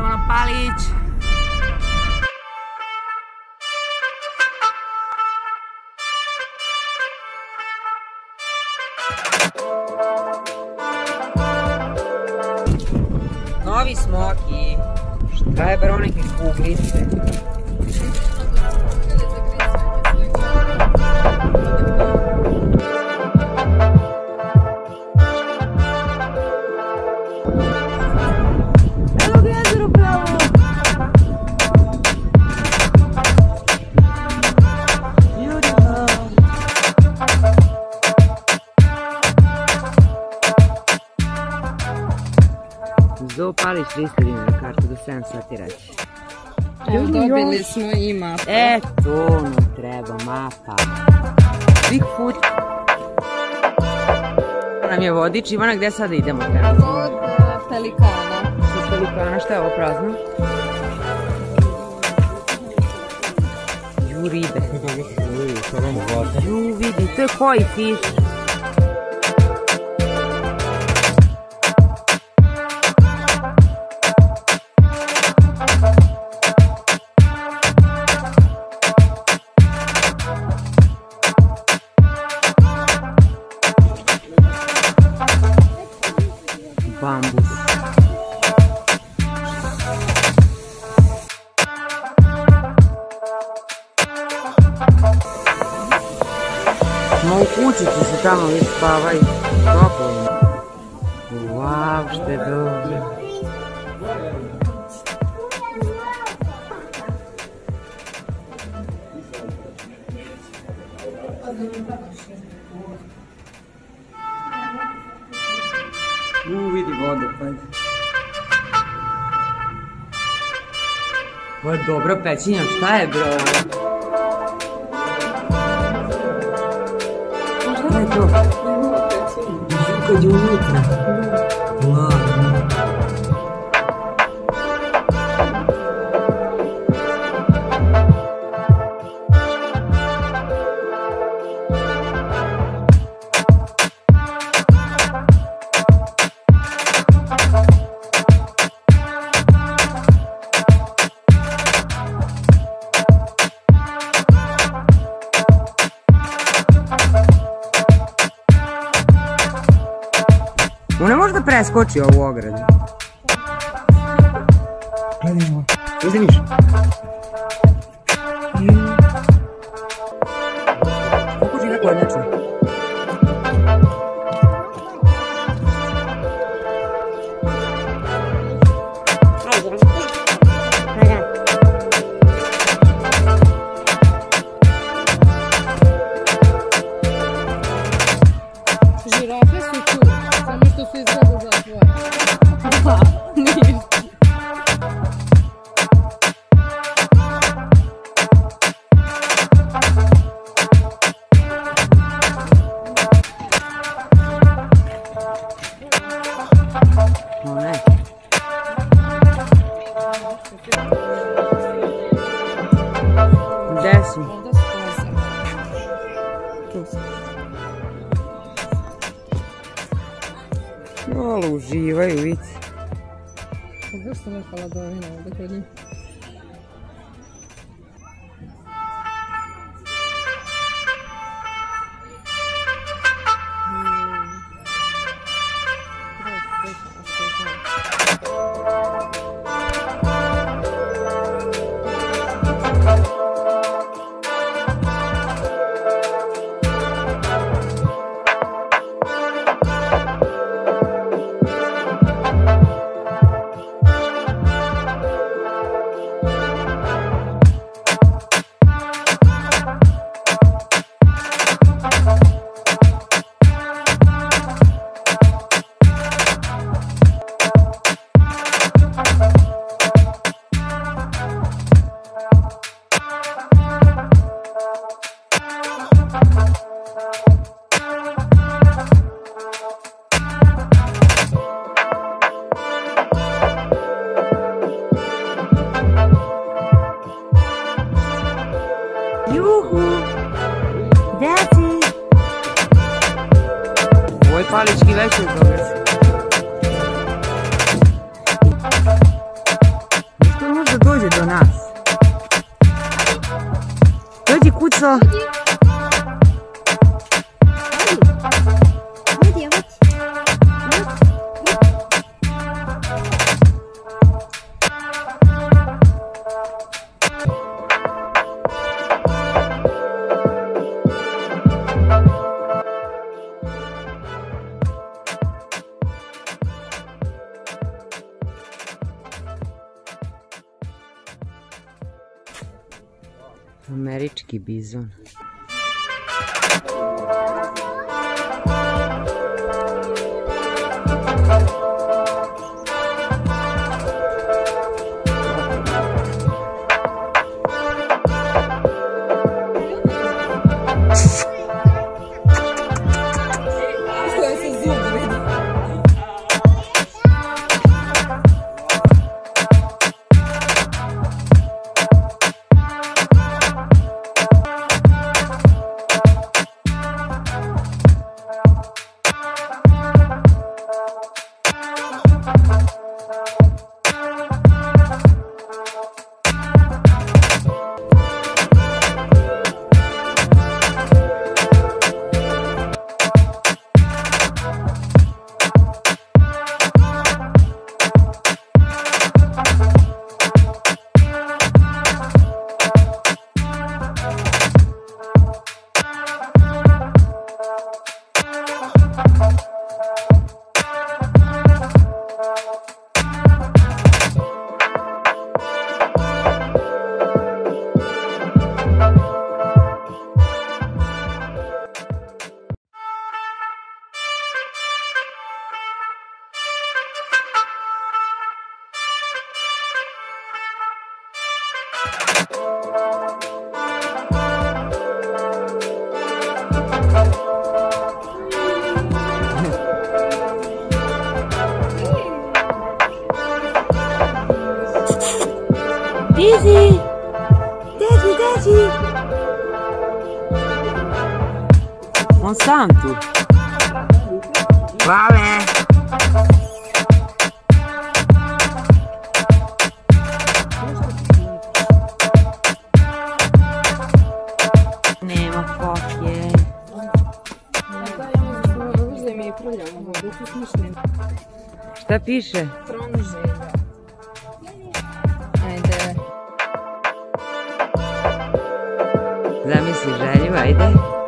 idemo na Palić. Novi Smoki. Šta je bar neke kuglice? Zoo Palić 300 dinara kartu do 7 sati reći. Evo dobili smo i mapu. To nam treba, mapa. Bigfoot. Nam je vodič. Ivana, gde sada idemo? Od Pelikana. Od Pelikana, šta je ovo prazno? Ju, ribe. Ju, vidi, to je koji fiš? Bambus. Moji kućići se tamo već spavaju. Toplo. Wow, što je dobro. Vidi vode, pajde. Ovo je dobro pećinja, šta je bro? Šta je to? Kad je unutra. Ladno. Ona može da preskoči ovu ogradu. Gledaj ovo. Uzdi Miš. Kako žive kornjače? Žirafe su tu, samo što su izgleda zatvorene. Gde si? Malo uživaju, vidi. Zašto ne hladovina ovdje kod njih? Palički večer, dobro se. brzo. Američki bizon. Daisy! Daddy, Daddy! Monsanto. Vale. Nema kopije. Uzem i prljamo, da su smišljeni. Šta piše? Tron želja. Ajde. Zamisli želju, ajde.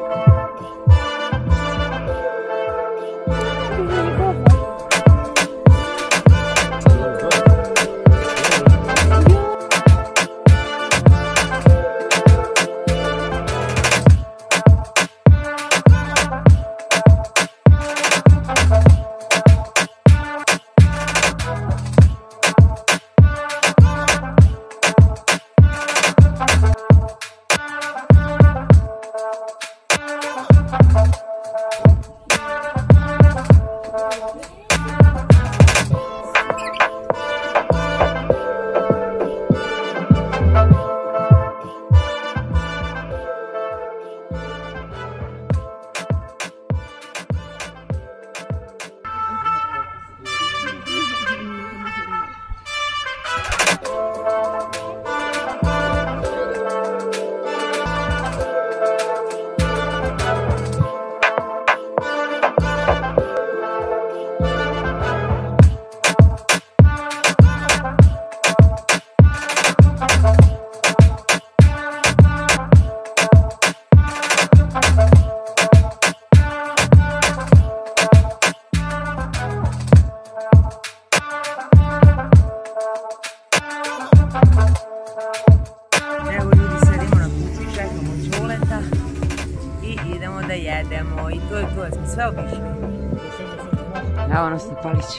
Evo ljudi, sedimo na kući, čekamo Đuleta i idemo da jedemo i to je to, smo sve obišli. Evo nas na Palić.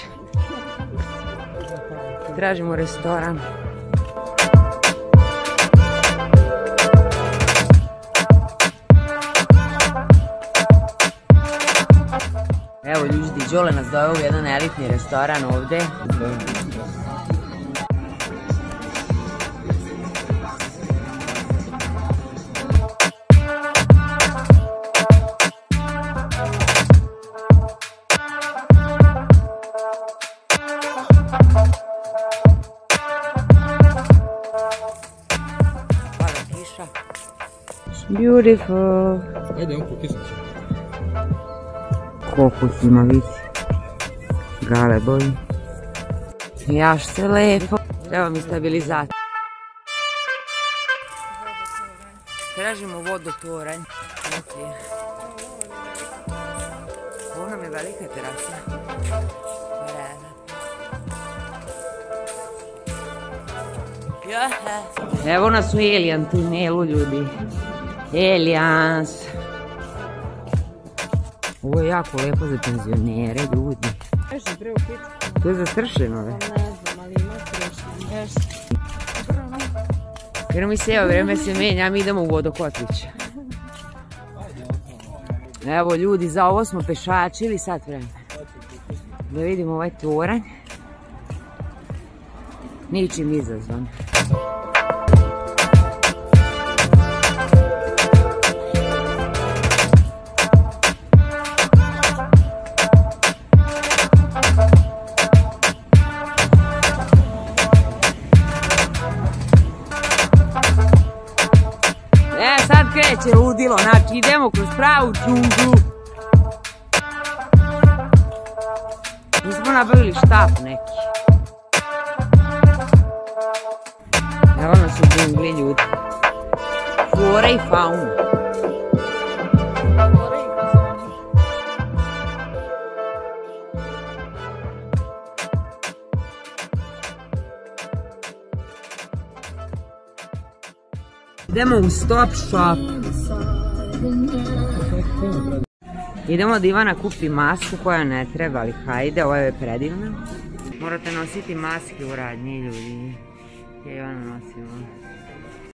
Tražimo restoran. Evo ljudi, Đole nas doveo u jedan elitni restoran ovde. Beautiful. Ajde, on pokisnut će. Koliko ima vidi. Gale boji. Jaš se lepo. Treba mi stabilizator. Tražimo vodotoranj. Ovo nam je velika terasa. Evo nas u Elijan tunelu, ljudi. Elijans. Ovo je jako lepo za penzionere, ljudi. To je zastršeno, ve? Ne znam, ali ima strešno. Jer mi se evo vreme se menja, mi idemo u Vodokotlić. Evo ljudi, za ovo smo pešačili sat vremena. Da vidimo ovaj toranj. Ničim izazvan. Sad kreće ludilo, znači idemo kroz pravu džunglu. Mi smo nabavili štap neki. Evo nas u džungli, ljudi. Flora i fauna. Idemo u stop shop. Idemo da Ivana kupi masku koja ne treba, ali hajde, ovo je predivno. Morate nositi maske u radnji, ljudi. Ja Ivana nosimo.